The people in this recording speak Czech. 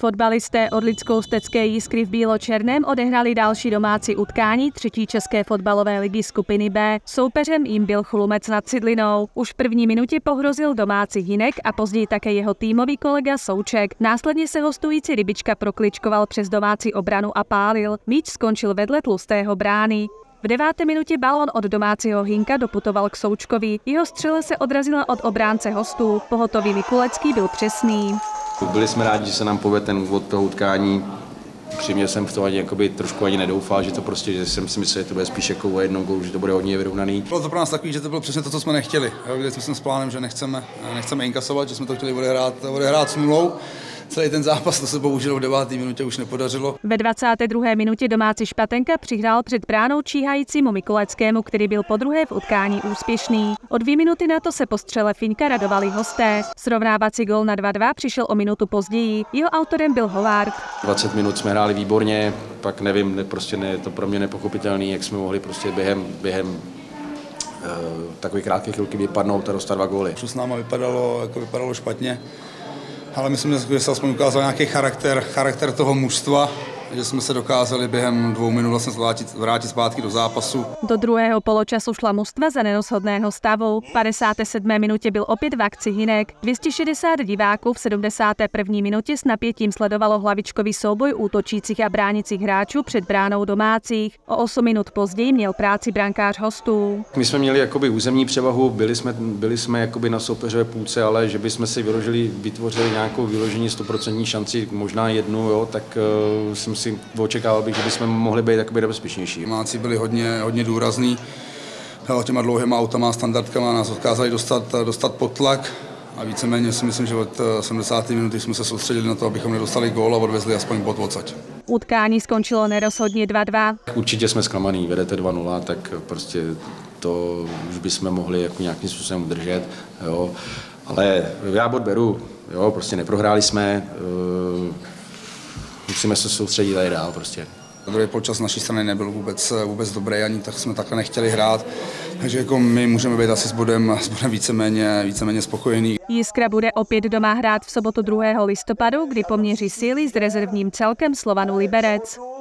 Fotbalisté Orlicko-Ústecké Jiskry v bílo-černém odehrali další domácí utkání třetí české fotbalové ligy skupiny B. Soupeřem jim byl Chlumec nad Cidlinou. Už v první minutě pohrozil domácí Hinek a později také jeho týmový kolega Souček. Následně se hostující Rybička prokličkoval přes domácí obranu a pálil. Míč skončil vedle tlustého brány. V 9. minutě balón od domácího Hinka doputoval k Součkovi. Jeho střela se odrazila od obránce hostů. Pohotový Mikulecký byl přesný. Byli jsme rádi, že se nám povedl ten úvod toho utkání. Přímě jsem v to trošku ani nedoufal, že jsem si myslel, že to bude spíš jako o jednom gólu, že to bude hodně vyrovnaný. Bylo to pro nás takový, že to bylo přesně to, co jsme nechtěli. Viděli jsme s plánem, že nechceme inkasovat, že jsme to chtěli odehrát s nulou. Celý ten zápas, to se bohužel v 9. minutě už nepodařilo. Ve 22. minutě domácí Špatenka přihrál před bránou číhajícímu Mikuleckému, který byl podruhé v utkání úspěšný. O 2 minuty na to se po střele Finka radovali hosté. Srovnávací gól na 2:2 přišel o minutu později. Jeho autorem byl Hovard. 20 minut jsme hráli výborně, pak nevím, je to pro mě nepochopitelný, jak jsme mohli během takové krátké chvilky vypadnout a dostat 2 góly. S náma vypadalo špatně. Ale myslím, že se aspoň ukázal nějaký charakter toho mužstva, že jsme se dokázali během 2 minut vlastně vrátit zpátky do zápasu. Do druhého poločasu šla mužstva za nerozhodného stavu. V 57. minutě byl opět v akci Hinek. 260 diváků v 71. minutě s napětím sledovalo hlavičkový souboj útočících a bránicích hráčů před bránou domácích. O 8 minut později měl práci brankář hostů. My jsme měli jakoby územní převahu, byli jsme jakoby na soupeřové půlce, ale že bychom si vytvořili nějakou vyložení 100% šanci, možná jednu, jo, tak jsem si očekával bych, že bychom mohli být jakoby nebezpečnější. Máci byli hodně důrazní, těma dlouhýma autama, standardkama nás dokázali dostat pod tlak a víceméně si myslím, že od 70. minuty jsme se soustředili na to, abychom nedostali gól a odvezli aspoň bod odsať. Utkání skončilo nerozhodně 2:2. Určitě jsme zklamaný, vedete 2:0, tak prostě to už bychom mohli jako nějakým způsobem udržet, jo. Ale já bod beru, jo, prostě neprohráli jsme, musíme se soustředit a jít dál prostě. Druhý poločas naší strany nebyl vůbec dobrý, ani tak jsme takhle nechtěli hrát, takže jako my můžeme být asi s bodem víceméně spokojení. Jiskra bude opět doma hrát v sobotu 2. listopadu, kdy poměří síly s rezervním celkem Slovanu Liberec.